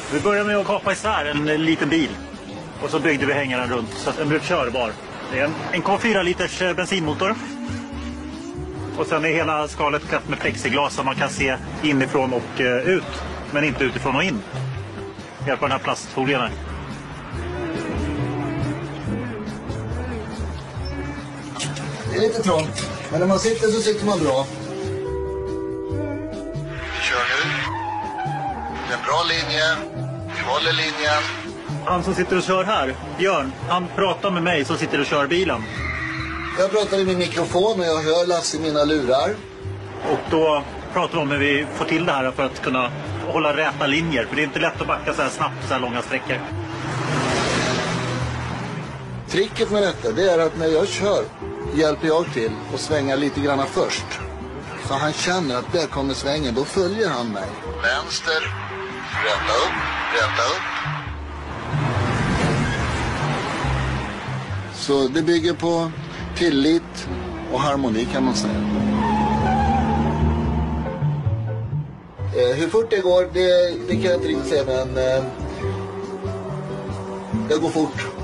Vi börjar med att kapa isär en liten bil. Och så byggde vi hängaren runt så att den blev körbar. Det är en 1,4 liters bensinmotor. Och sen är hela skalet klätt med plexiglas så man kan se inifrån och ut. Men inte utifrån och in. Hjälp av den här plastfolien här. Det är lite trångt, men när man sitter så sitter man bra. Vi kör nu. Det är en bra linje. Vi håller linjen. Han som sitter och kör här, Björn, han pratar med mig som sitter och kör bilen. Jag pratar i min mikrofon och jag hör Lasse i mina lurar. Och då pratar vi om hur vi får till det här för att kunna hålla räta linjer. För det är inte lätt att backa så här snabbt så här långa sträckor. Tricket med detta, det är att när jag kör hjälper jag till att svänga lite grann först. Så han känner att där kommer svängen, då följer han mig. Vänster, räta upp, räta upp. Så det bygger på tillit och harmoni kan man säga. Hur fort det går, det kan jag inte riktigt säga, men det går fort.